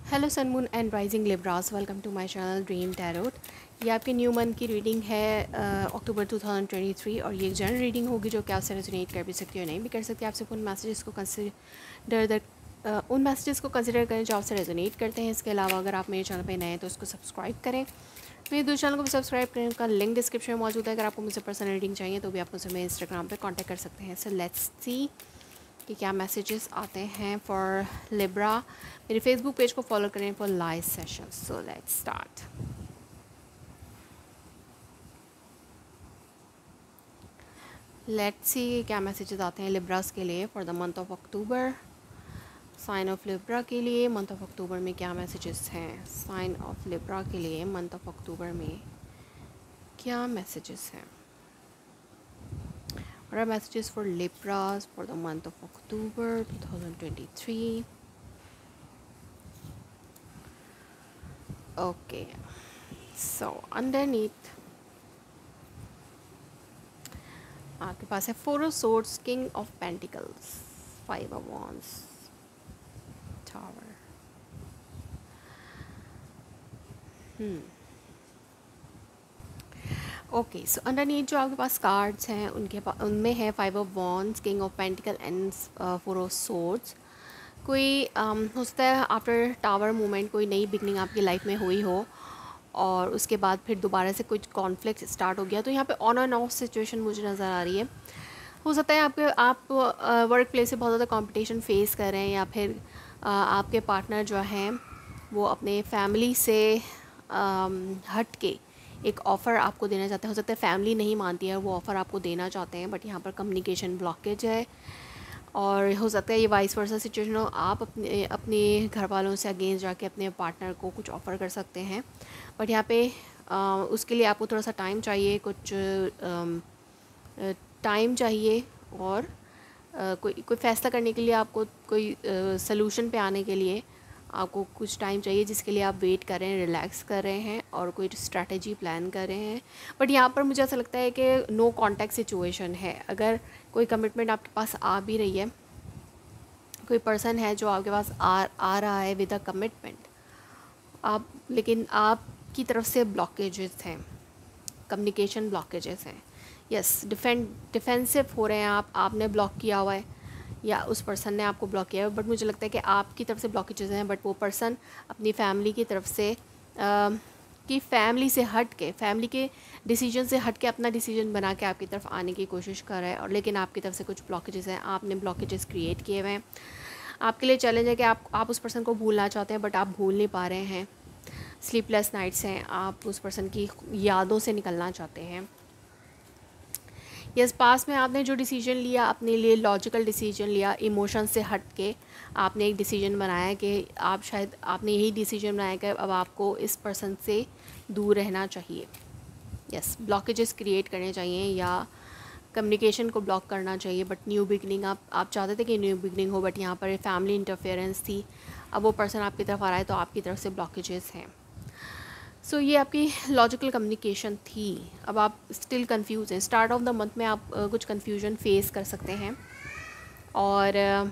Hello sun moon and rising Libras, welcome to my channel Dream Tarot. ये आपके new month की reading है अक्टूबर 2023 और ये एक जनरल रीडिंग होगी जो कि आपसे रेजोनेट कर भी सकती है और नहीं भी कर सकती। आप सिर्फ उन मैसेजेस को कंसिडर करें जो आपसे रेजोनेट करते हैं। इसके अलावा अगर आप मेरे चैनल पर नए हैं तो उसको सब्सक्राइब करें, मेरे दूसरे चैनल को भी सब्सक्राइब करें। उनका लिंक डिस्क्रिप्शन में मौजूद है। अगर आपको मुझसे पर्सनल रीडिंग चाहिए तो भी आप मुझसे मेरे इंस्टाग्राम पर कॉन्टैक्ट कर सकते हैं। सो लेट्स सी कि क्या मैसेजेस आते हैं फॉर लिब्रा। मेरे फेसबुक पेज को फॉलो करें for live session. So let's start. Let's see क्या मैसेजेस आते हैं लिब्रास के लिए for the month of October. Sign of Libra के लिए मंथ ऑफ अक्टूबर में क्या मैसेजेस हैं। साइन ऑफ लिब्रा के लिए मंथ ऑफ अक्टूबर में क्या मैसेजेस हैं। What are messages for Libras for the month of October 2023? Okay, so underneath आपके पास है four of swords, king of pentacles, five of wands, tower. Okay, so underneath जो आपके पास कार्ड्स हैं उनमें है five of wands, king of pentacle and four of swords. कोई हो सकता है आफ्टर टावर मूवमेंट कोई नई बिगनिंग आपकी लाइफ में हुई हो और उसके बाद फिर दोबारा से कुछ कॉन्फ्लिक्ट स्टार्ट हो गया। तो यहाँ पे ऑन एंड ऑफ सिचुएशन मुझे नज़र आ रही है। हो सकता है आप वर्क प्लेस से बहुत ज़्यादा कंपटीशन फेस कर रहे हैं या फिर आपके पार्टनर जो हैं वो अपने फैमिली से हट के एक ऑफ़र आपको देना चाहते हैं। हो सकता है फैमिली नहीं मानती है, वो ऑफ़र आपको देना चाहते हैं, बट यहाँ पर कम्युनिकेशन ब्लॉकेज है। और हो सकता है ये वाइस वर्सा सिचुएशन हो, आप अपने घर वालों से अगेंस्ट जाके अपने पार्टनर को कुछ ऑफ़र कर सकते हैं, बट यहाँ पे उसके लिए आपको थोड़ा सा टाइम चाहिए, कुछ टाइम चाहिए और कोई फ़ैसला करने के लिए आपको कोई सलूशन पे आने के लिए आपको कुछ टाइम चाहिए, जिसके लिए आप वेट कर रहे हैं, रिलैक्स कर रहे हैं और कोई स्ट्रैटेजी प्लान कर रहे हैं। बट यहाँ पर मुझे ऐसा लगता है कि नो कॉन्टैक्ट सिचुएशन है। अगर कोई कमिटमेंट आपके पास आ भी रही है, कोई पर्सन है जो आपके पास आ रहा है विद अ कमिटमेंट, लेकिन आपकी तरफ से ब्लॉकेजेस हैं, कम्युनिकेशन ब्लॉकेजेस हैं। यस, डिफेंसिव हो रहे हैं आपने ब्लॉक किया हुआ है या उस पर्सन ने आपको ब्लॉक किया है। बट मुझे लगता है कि आपकी तरफ से ब्लॉकेजेस हैं, बट वो पर्सन अपनी फैमिली की तरफ से फैमिली से हट के, फैमिली के डिसीजन से हट के अपना डिसीजन बना के आपकी तरफ आने की कोशिश कर रहा है। और लेकिन आपकी तरफ से कुछ ब्लॉकेजेस हैं, आपने ब्लॉकेजेस क्रिएट किए हुए हैं। आपके लिए चैलेंज है कि आप उस पर्सन को भूलना चाहते हैं बट आप भूल नहीं पा रहे हैं। स्लीपलेस नाइट्स हैं, आप उस पर्सन की यादों से निकलना चाहते हैं। यस, पास में आपने जो डिसीजन लिया, अपने लिए लॉजिकल डिसीजन लिया, इमोशन से हट के आपने एक डिसीजन बनाया कि आपने यही डिसीजन बनाया कि अब आपको इस पर्सन से दूर रहना चाहिए। यस, ब्लॉकेजेस क्रिएट करने चाहिए या कम्युनिकेशन को ब्लॉक करना चाहिए। बट न्यू बिगनिंग आप चाहते थे कि न्यू बिगनिंग हो, बट यहाँ पर फैमिली इंटरफेरेंस थी। अब वो पर्सन आपकी तरफ आ रहा है तो आपकी तरफ से ब्लॉकेजेस हैं। सो ये आपकी लॉजिकल कम्युनिकेशन थी। अब आप स्टिल कंफ्यूज हैं। स्टार्ट ऑफ द मंथ में आप कुछ कंफ्यूजन फेस कर सकते हैं और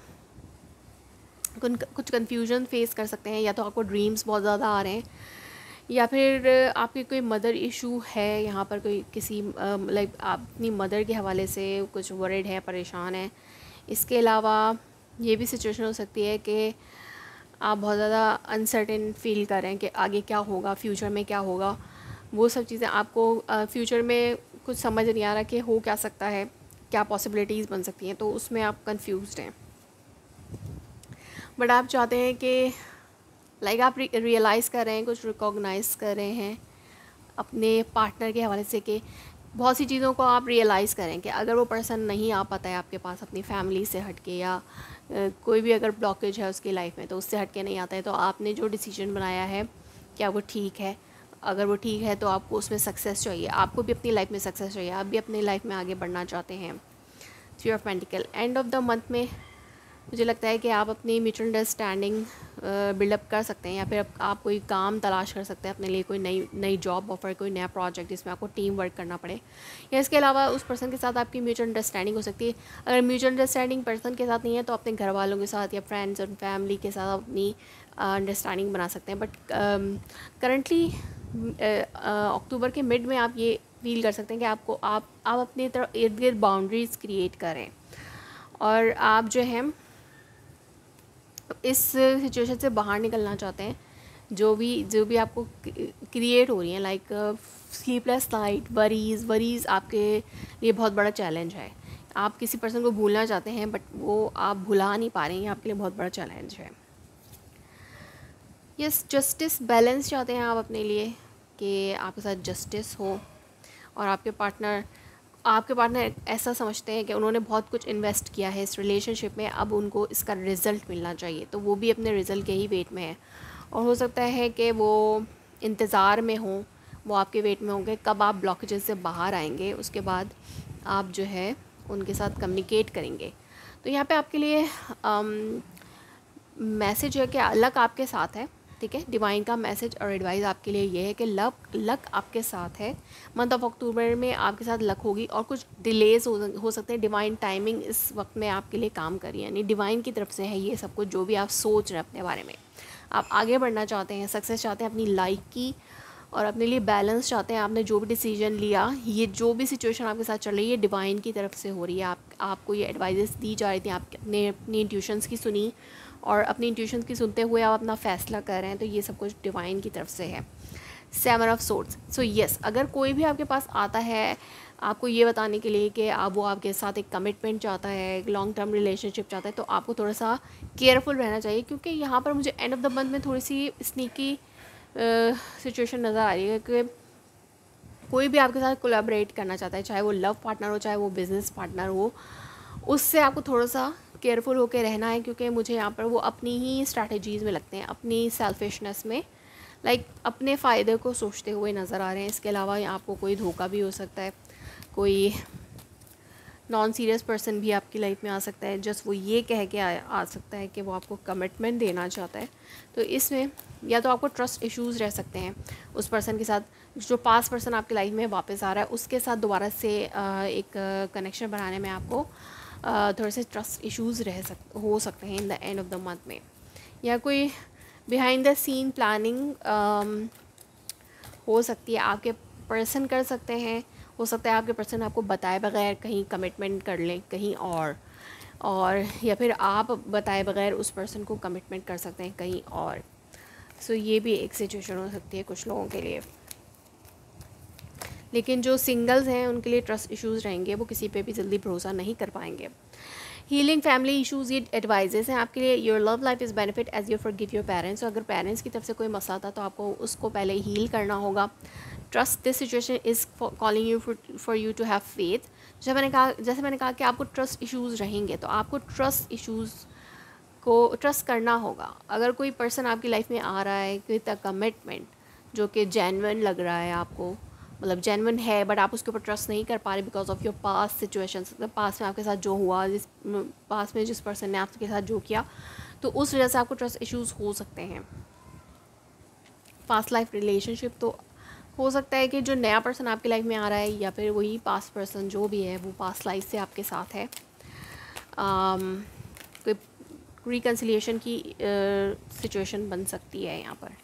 कुछ कंफ्यूजन फेस कर सकते हैं। या तो आपको ड्रीम्स बहुत ज़्यादा आ रहे हैं या फिर आपकी कोई मदर इशू है। यहाँ पर कोई किसी लाइक आप अपनी मदर के हवाले से कुछ वरिड है, परेशान है। इसके अलावा ये भी सिचुएशन हो सकती है कि आप बहुत ज़्यादा अनसर्टेन फील कर रहे हैं कि आगे क्या होगा, फ्यूचर में क्या होगा। वो सब चीज़ें आपको फ्यूचर में कुछ समझ नहीं आ रहा कि हो क्या सकता है, क्या पॉसिबिलिटीज़ बन सकती हैं, तो उसमें आप कंफ्यूज्ड हैं। बट आप चाहते हैं कि लाइक आप रियलाइज़ कर रहे हैं, कुछ रिकॉग्नाइज़ कर रहे हैं अपने पार्टनर के हवाले से कि बहुत सी चीज़ों को आप रियलाइज़ करें कि अगर वो पर्सन नहीं आ पाता है आपके पास अपनी फैमिली से हट के, या कोई भी अगर ब्लॉकेज है उसकी लाइफ में तो उससे हट के नहीं आता है, तो आपने जो डिसीजन बनाया है क्या वो ठीक है। अगर वो ठीक है तो आपको उसमें सक्सेस चाहिए, आपको भी अपनी लाइफ में सक्सेस चाहिए, आप भी अपनी लाइफ में आगे बढ़ना चाहते हैं। Three of pentacle, end of the month में मुझे लगता है कि आप अपनी म्यूचुअल अंडरस्टैंडिंग बिल्डअप कर सकते हैं या फिर आप कोई काम तलाश कर सकते हैं अपने लिए, कोई नई जॉब ऑफर, कोई नया प्रोजेक्ट जिसमें आपको टीम वर्क करना पड़े। या इसके अलावा उस पर्सन के साथ आपकी म्यूचुअल अंडरस्टैंडिंग हो सकती है। अगर म्यूचुअल अंडरस्टैंडिंग पर्सन के साथ नहीं है तो अपने घर वालों के साथ या फ्रेंड्स और फैमिली के साथ अपनी अंडरस्टैंडिंग बना सकते हैं। बट करंटली अक्टूबर के मिड में आप ये फील कर सकते हैं कि आप अपनी तरफ इर्द गिर्द बाउंड्रीज़ क्रिएट करें, और आप जो है इस सिचुएशन से बाहर निकलना चाहते हैं। जो भी आपको क्रिएट हो रही हैं, लाइक स्लीपलेस नाइट, वरीज़ आपके लिए बहुत बड़ा चैलेंज है। आप किसी पर्सन को भूलना चाहते हैं बट वो आप भुला नहीं पा रहे हैं, आपके लिए बहुत बड़ा चैलेंज है। यस, जस्टिस बैलेंस चाहते हैं आप अपने लिए, कि आपके साथ जस्टिस हो, और आपके पार्टनर ऐसा समझते हैं कि उन्होंने बहुत कुछ इन्वेस्ट किया है इस रिलेशनशिप में, अब उनको इसका रिज़ल्ट मिलना चाहिए, तो वो भी अपने रिज़ल्ट के ही वेट में है। और हो सकता है कि वो इंतज़ार में हों, वो आपके वेट में होंगे कब आप ब्लॉकेजेस से बाहर आएंगे, उसके बाद आप जो है उनके साथ कम्युनिकेट करेंगे। तो यहाँ पे आपके लिए मैसेज है कि लक आपके साथ है, ठीक है। डिवाइन का मैसेज और एडवाइस आपके लिए ये है कि लक आपके साथ है। मंथ ऑफ अक्टूबर में आपके साथ लक होगी, और कुछ डिलेज हो सकते हैं। डिवाइन टाइमिंग इस वक्त में आपके लिए काम कर रही है, यानी डिवाइन की तरफ से है ये सब कुछ। जो भी आप सोच रहे हैं अपने बारे में, आप आगे बढ़ना चाहते हैं, सक्सेस चाहते हैं अपनी लाइफ की, और अपने लिए बैलेंस चाहते हैं। आपने जो भी डिसीजन लिया, ये जो भी सिचुएशन आपके साथ चल रही है, डिवाइन की तरफ से हो रही है। आपको ये एडवाइजेस दी जा रही थी, आपने अपनी इंट्यूशंस की सुनी, और अपनी इंट्यूशंस की सुनते हुए आप अपना फ़ैसला कर रहे हैं। तो ये सब कुछ डिवाइन की तरफ से है। 7 ऑफ सोर्ड्स। सो यस, अगर कोई भी आपके पास आता है आपको ये बताने के लिए कि वो आपके साथ एक कमिटमेंट चाहता है, एक लॉन्ग टर्म रिलेशनशिप चाहता है, तो आपको थोड़ा सा केयरफुल रहना चाहिए, क्योंकि यहाँ पर मुझे एंड ऑफ द मंथ में थोड़ी सी स्नीकी सिचुएशन नज़र आ रही है कि कोई भी आपके साथ कोलैबोरेट करना चाहता है, चाहे वो लव पार्टनर हो, चाहे वो बिज़नेस पार्टनर हो, उससे आपको थोड़ा सा केयरफुल होकर रहना है, क्योंकि मुझे यहाँ पर वो अपनी ही स्ट्रैटेजीज़ में लगते हैं, अपनी सेल्फिशनेस में, लाइक अपने फ़ायदे को सोचते हुए नज़र आ रहे हैं। इसके अलावा आपको कोई धोखा भी हो सकता है, कोई नॉन सीरियस पर्सन भी आपकी लाइफ में आ सकता है, जस्ट वो ये कह के आ सकता है कि वो आपको कमिटमेंट देना चाहता है। तो इसमें या तो आपको ट्रस्ट इश्यूज़ रह सकते हैं उस पर्सन के साथ, जो पास पर्सन आपकी लाइफ में वापस आ रहा है उसके साथ दोबारा से एक कनेक्शन बनाने में आपको थोड़े से ट्रस्ट इश्यूज़ हो सकते हैं in the end of the month में। या कोई बिहाइंड द सीन प्लानिंग हो सकती है, आपके पर्सन कर सकते हैं। हो सकता है आपके पर्सन आपको बताए बगैर कहीं कमिटमेंट कर लें कहीं और या फिर आप बताए बगैर उस पर्सन को कमिटमेंट कर सकते हैं कहीं और। सो ये भी एक सिचुएशन हो सकती है कुछ लोगों के लिए। लेकिन जो सिंगल्स हैं उनके लिए ट्रस्ट इश्यूज़ रहेंगे, वो किसी पे भी जल्दी भरोसा नहीं कर पाएंगे। हीलिंग फैमिली इश्यूज़, ये एडवाइजेस हैं आपके लिए। Your love life is benefit as you forgive your parents. अगर पेरेंट्स की तरफ से कोई मसला था तो आपको उसको पहले हील करना होगा। Trust this situation is calling you for you to have faith. जैसे मैंने कहा कि आपको ट्रस्ट इश्यूज़ रहेंगे, तो आपको ट्रस्ट इश्यूज़ को ट्रस्ट करना होगा। अगर कोई पर्सन आपकी लाइफ में आ रहा है विद अ कमिटमेंट जो कि जेन्युइन लग रहा है आपको, मतलब जेन्युइन है, बट आप उसके ऊपर ट्रस्ट नहीं कर पा रहे because of your past situations, past में आपके साथ जो हुआ, पास्ट में जिस पर्सन ने आपके साथ जो किया, तो उस वजह से आपको ट्रस्ट इश्यूज़ हो सकते हैं। पास्ट लाइफ रिलेशनशिप, तो हो सकता है कि जो नया पर्सन आपकी लाइफ में आ रहा है या फिर वही पास्ट पर्सन जो भी है वो पास्ट लाइफ से आपके साथ है। कोई रिकन्सिलिएशन की सिचुएशन बन सकती है यहाँ पर।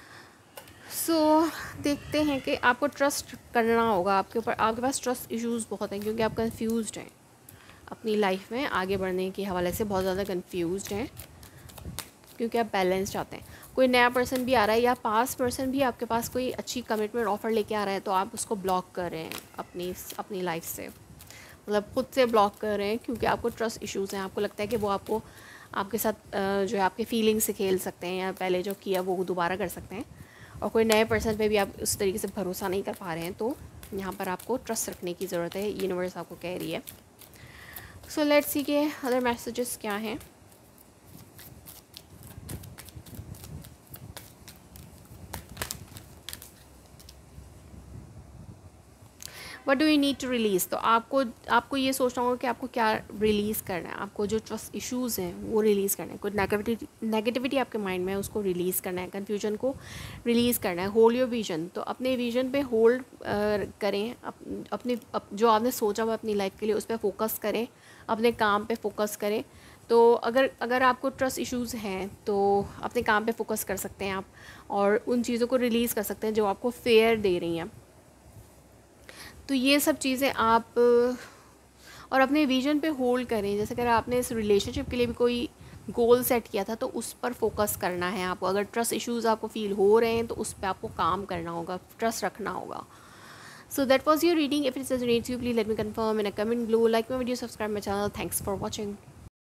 देखते हैं कि आपको ट्रस्ट करना होगा। आपके पास ट्रस्ट इश्यूज़ बहुत हैं क्योंकि आप कंफ्यूज्ड हैं अपनी लाइफ में आगे बढ़ने के हवाले से, बहुत ज़्यादा कंफ्यूज्ड हैं क्योंकि आप बैलेंस चाहते हैं। कोई नया पर्सन भी आ रहा है या पास्ट पर्सन भी आपके पास कोई अच्छी कमिटमेंट ऑफ़र लेके आ रहा है, तो आप उसको ब्लॉक कर रहे हैं अपनी लाइफ से, मतलब खुद से ब्लॉक कर रहे हैं क्योंकि आपको ट्रस्ट इश्यूज़ हैं। आपको लगता है कि वो आपके साथ जो है आपके फीलिंग्स से खेल सकते हैं या पहले जो किया वो दोबारा कर सकते हैं, और कोई नए पर्सन पे भी आप उस तरीके से भरोसा नहीं कर पा रहे हैं। तो यहाँ पर आपको ट्रस्ट रखने की ज़रूरत है, यूनिवर्स आपको कह रही है। सो लेट्स सी के अदर मैसेजेस क्या हैं। What do you need to release. तो आपको ये सोचना होगा कि आपको क्या रिलीज़ करना है। आपको जो ट्रस्ट इश्यूज़ हैं वो रिलीज़ करना है, कुछ नेगेटिविटी आपके माइंड में है उसको रिलीज़ करना है, कन्फ्यूजन को रिलीज़ करना है। होल्ड योर विजन, तो अपने विजन पे होल्ड करें, जो आपने सोचा हुआ अपनी लाइफ के लिए उस पर फोकस करें, अपने काम पे फोकस करें, तो अगर अगर आपको ट्रस्ट इश्यूज़ हैं तो अपने काम पे फोकस कर सकते हैं आप, और उन चीज़ों को रिलीज़ कर सकते हैं जो आपको फेयर दे रही हैं। तो ये सब चीज़ें आप और अपने विजन पे होल्ड करें। जैसे अगर आपने इस रिलेशनशिप के लिए भी कोई गोल सेट किया था तो उस पर फोकस करना है आपको। अगर ट्रस्ट इश्यूज़ आपको फील हो रहे हैं तो उस पर आपको काम करना होगा, ट्रस्ट रखना होगा। So that was your reading. If it resonates you, please let me confirm in a comment below. Like my video, subscribe my channel. Thanks for watching.